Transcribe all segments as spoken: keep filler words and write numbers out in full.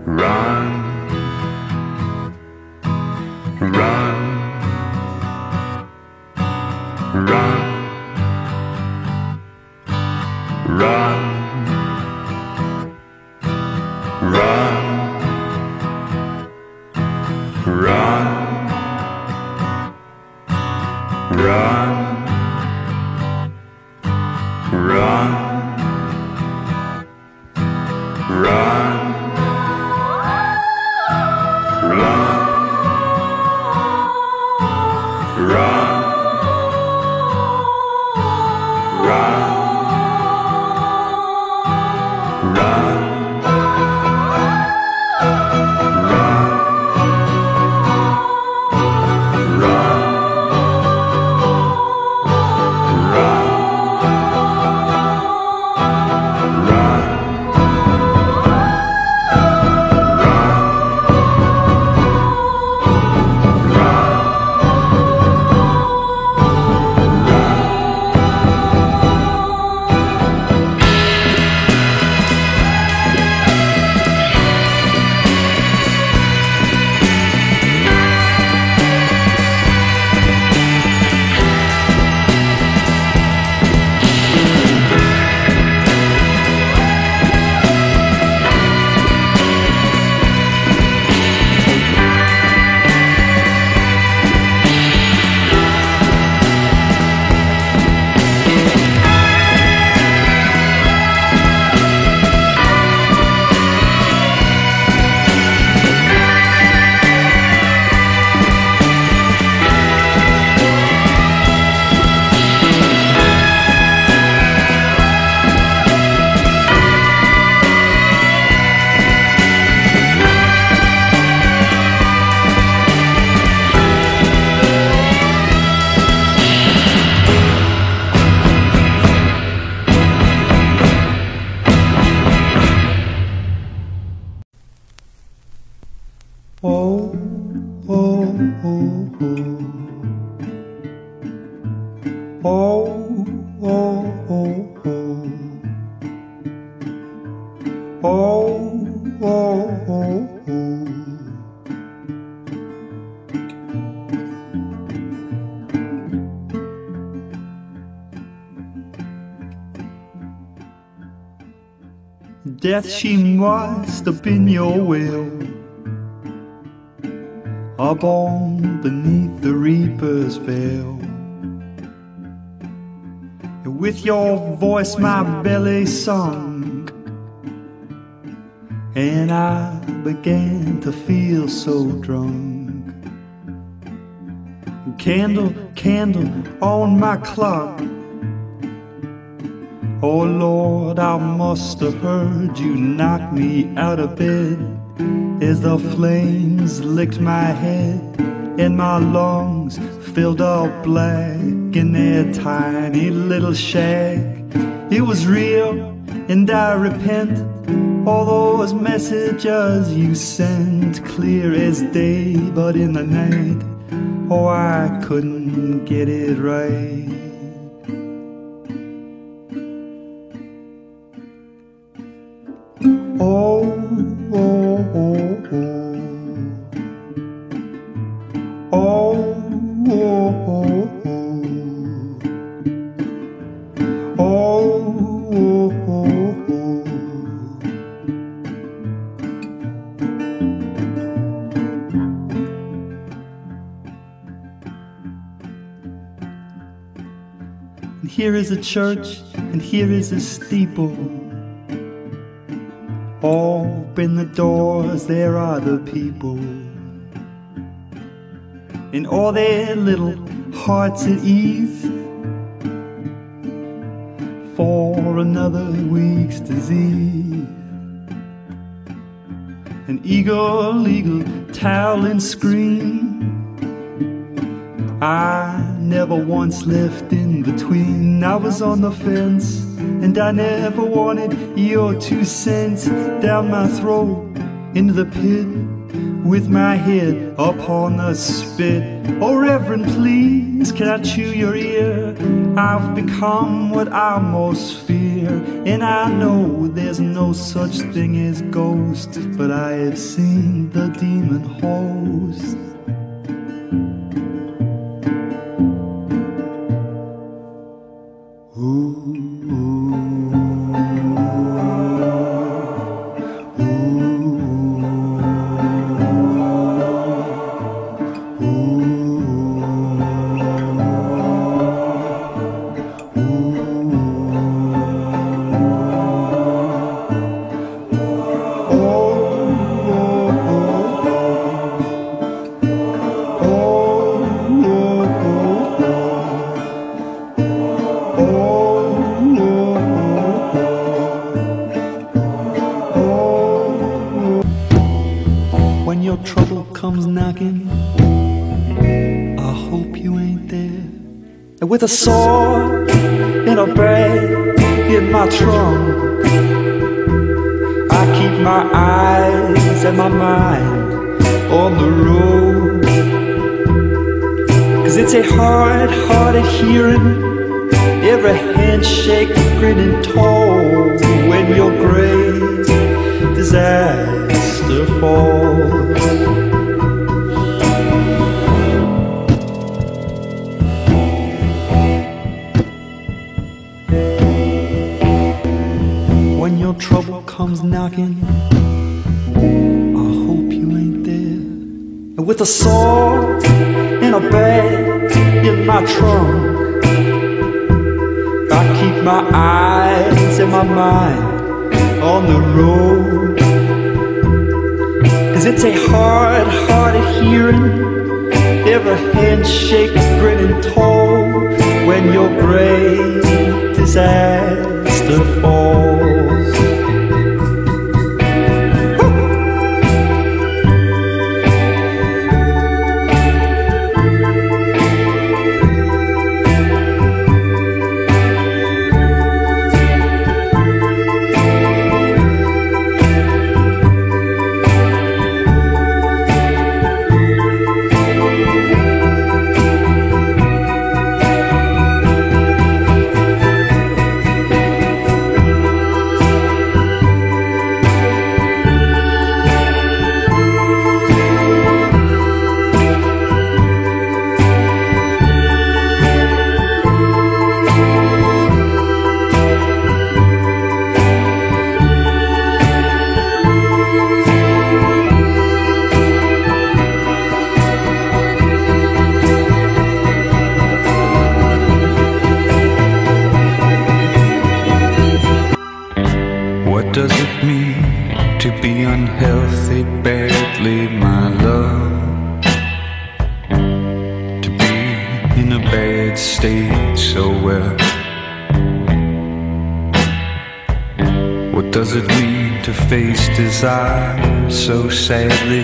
Run, run, run, run, run, run, run, run, run, run, run, run, run, Oh, oh, oh, oh, oh, oh, oh, oh, oh, oh, oh. Death, she must have been your will, up on beneath the reaper's veil. With your voice my belly sunk, and I began to feel so drunk. Candle, candle on my clock, oh Lord, I must have heard you knock me out of bed as the flames licked my head and my lungs filled up black in their tiny little shack. It was real and I repent, all those messages you sent, clear as day but in the night, oh I couldn't get it right. Oh, oh, oh, oh, oh, oh, oh, oh, oh, oh. And here is a church, and here is a steeple. Open the doors, there are the people, in all their little hearts at ease, for another week's disease. An eagle, eagle, towel and scream, I never once left in between. I was on the fence, and I never wanted your two cents down my throat into the pit, with my head upon the spit. Oh Reverend, please, can I chew your ear? I've become what I most fear. here, and I know there's no such thing as ghosts, but I have seen the demon host. When your trouble comes knocking, I hope you ain't there. And with a sword and a bag in my trunk, I keep my eyes and my mind on the road. Cause it's a hard, hard of hearing every handshake, grinning toe when your great disaster falls. When your trouble comes knocking, I hope you ain't there. And with a sword and a bag in my trunk, I keep my eyes and my mind on the road. Cause it's a hard, hard of hearing every handshake, grinning toe when your great disaster falls. What does it mean to be unhealthy badly, my love? To be in a bad state so well? What does it mean to face desire so sadly?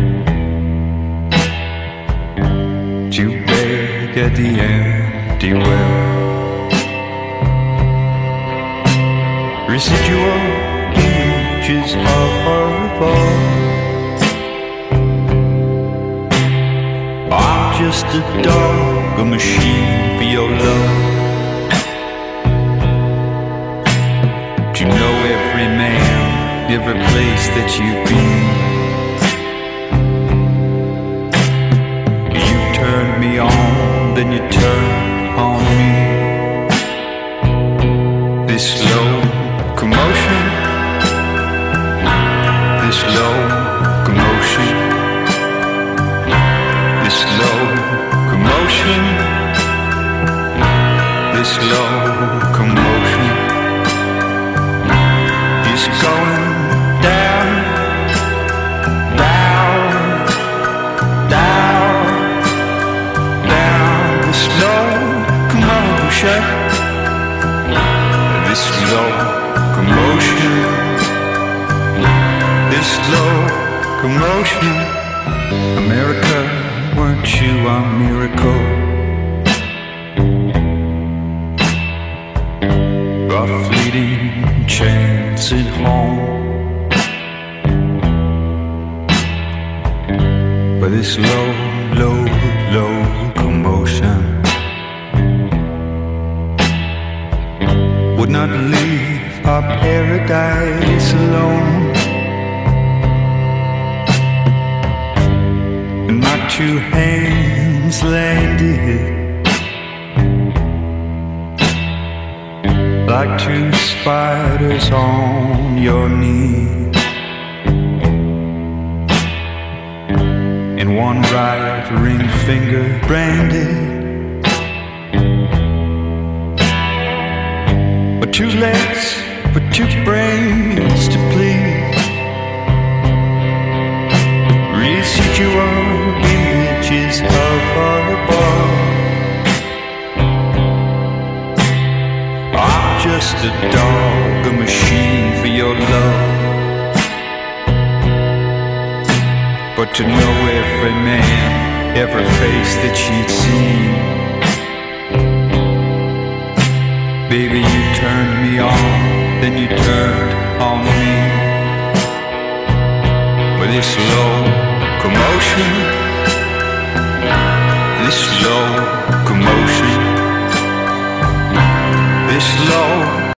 To beg at the empty well? Residual images of her love. I'm just a dog, a machine for your love. Do you know every man, every place that you've been? You turned me on, then you turned on me. This slow commotion, this low commotion, this low commotion, this low commotion is going down, down, down, down. This low commotion, this low commotion, this slow commotion. America, weren't you a miracle? A fleeting chance at home, but this low, low, low commotion would not leave our paradise alone. And my two hands landed like two spiders on your knee, and one right ring finger branded, but two legs for two brains to please. Residual images of our above. I'm just a dog, a machine for your love. But to know every man, every face that she'd seen, baby, you turned me on, then you turned on me. With this slow commotion, this slow commotion, this slow